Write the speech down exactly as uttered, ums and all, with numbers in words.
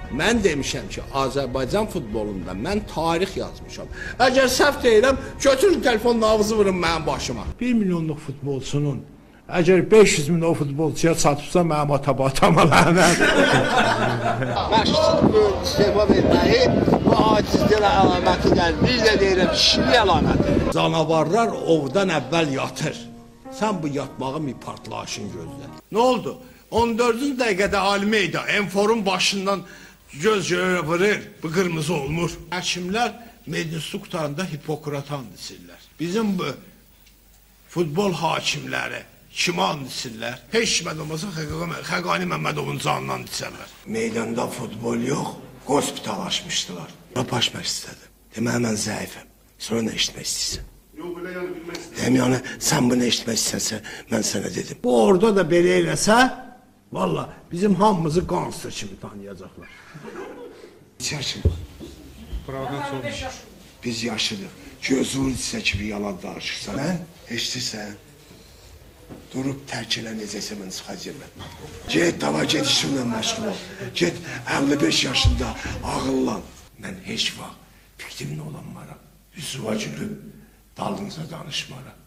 Mən demişəm ki, Azərbaycan futbolunda mən tarix yazmışam. Əgər səhv deyirəm, götürün telefonun ağzı vurun mənim başıma. bir milyonluq futbolçunun əgər beş yüz min o futbolçuya çatıbsa mənim ata-batama lənət. Məşqçinin böyük istefa verməyi bu acizliyin əlamətidir. Bir də deyirəm, kişilik əlamətidir. Canavarlar ovdan əvvəl yatır. Sən bu yatmağın bir partlayışın gözlə. Nə oldu? on dördüncü dəqiqədə Almeyda Enfor'un başından göz göğe vurur, bu kırmızı olmur. Həkimlər meclisi qutarında Hipokrat and içirlər. Bizim bu futbol hakimləri kime and içirlər? Heç olmasa Xəqani Məmmədovun canından içərlər. Meydanda futbol yox, hospital açmışdılar. Rapaşmaq istədim. Deməli mən zəifəm. Sonra nə işitmək istəyirsən? Yox, belə yəni bilmək istəyirəm. Dem yani sen bunu eşitmək istəsə, mən sənə dedim. Bu orada da belə eləsə, valla bizim hamımızı gangster kimi tanıyacaqlar. İçərsin. Provokasyon olmuş. Biz yaşlıyıq. Gözünün içsə kimi yalan danışırsan. Mən eşitirsən. Durup tərk elə necəsə mən çıxacağım mən. Get dava get işimlə məşğul ol. Get əlli beş yaşında ağıllan. Mən heç vaxt fikrimlə olanmara, üsva gülüb dalınıza danışmara.